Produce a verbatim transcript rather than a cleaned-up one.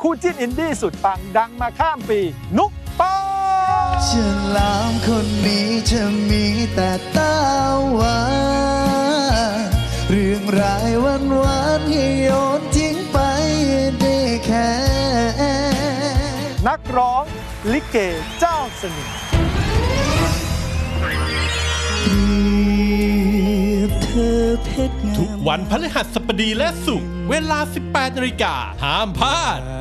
คู่จิ้นอินดี้สุดปังดังมาข้ามปีนุ๊กปอฉลามคนนี้จะมีแต่ตาหวานเรื่องรายวันวานให้โยนทิ้งไปได้แค่นักร้องลิเกเจ้าเสน่ห์ทุกวันพฤหัสบดีและศุกร์เวลา สิบแปดนาฬิกาห้ามพลาด